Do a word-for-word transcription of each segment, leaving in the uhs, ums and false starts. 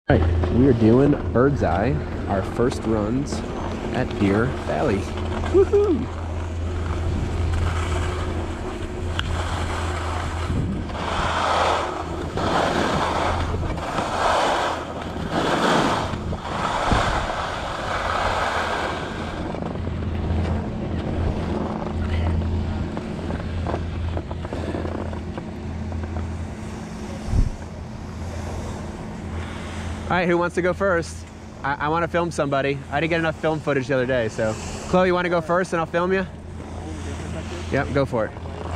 All right, we are doing Birdseye, our first runs at Deer Valley. Woohoo! All right, who wants to go first? I, I want to film somebody. I didn't get enough film footage the other day, so. Chloe, you want to go first and I'll film you? Yep, go for it.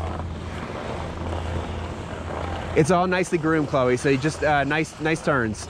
It's all nicely groomed, Chloe, so you just uh, nice, nice turns.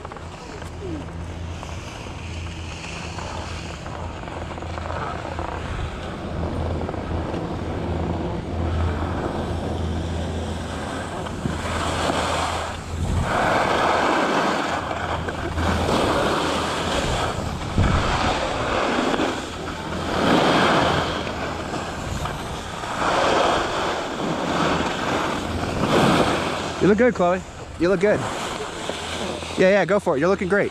You look good, Chloe. You look good. Yeah, yeah, go for it. You're looking great.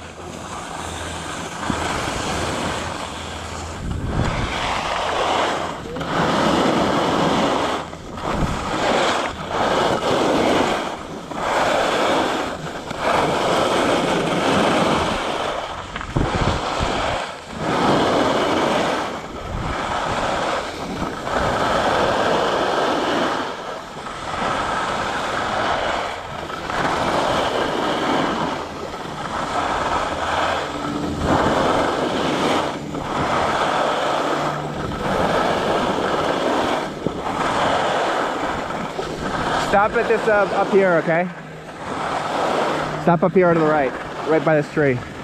Stop at this uh, up here, okay? Stop up here to the right, right by this tree.